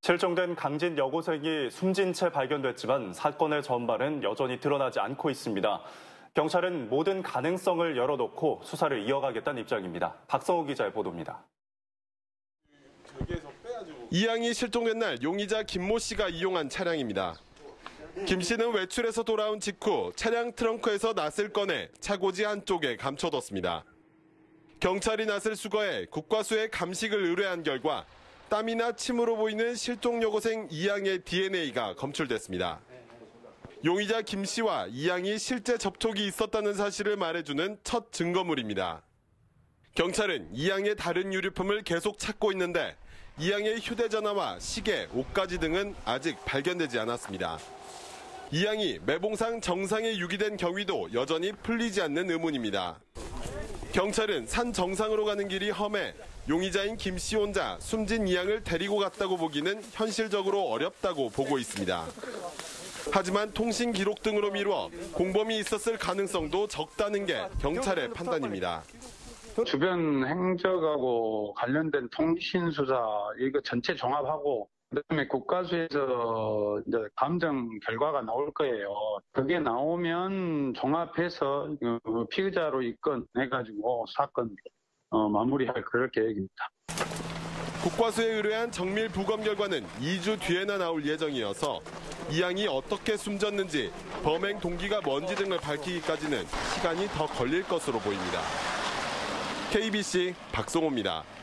실종된 강진 여고생이 숨진 채 발견됐지만 사건의 전말은 여전히 드러나지 않고 있습니다. 경찰은 모든 가능성을 열어놓고 수사를 이어가겠다는 입장입니다. 박성호 기자의 보도입니다. 이양이 실종된 날 용의자 김모 씨가 이용한 차량입니다. 김 씨는 외출해서 돌아온 직후 차량 트렁크에서 낫을 꺼내 차고지 한쪽에 감춰뒀습니다. 경찰이 낫을 수거해 국과수에 감식을 의뢰한 결과 땀이나 침으로 보이는 실종 여고생 이양의 DNA가 검출됐습니다. 용의자 김 씨와 이양이 실제 접촉이 있었다는 사실을 말해주는 첫 증거물입니다. 경찰은 이양의 다른 유류품을 계속 찾고 있는데 이양의 휴대전화와 시계, 옷가지 등은 아직 발견되지 않았습니다. 이양이 매봉상 정상에 유기된 경위도 여전히 풀리지 않는 의문입니다. 경찰은 산 정상으로 가는 길이 험해 용의자인 김 씨 혼자 숨진 이양을 데리고 갔다고 보기는 현실적으로 어렵다고 보고 있습니다. 하지만 통신 기록 등으로 미루어 공범이 있었을 가능성도 적다는 게 경찰의 판단입니다. 주변 행적하고 관련된 통신 수사 이거 전체 종합하고 그다음에 국과수에서 이제 감정 결과가 나올 거예요. 그게 나오면 종합해서 피의자로 입건해가지고 사건 마무리할 그럴 계획입니다. 국과수에 의뢰한 정밀 부검 결과는 2주 뒤에나 나올 예정이어서 이양이 어떻게 숨졌는지 범행 동기가 뭔지 등을 밝히기까지는 시간이 더 걸릴 것으로 보입니다. KBC 박성호입니다.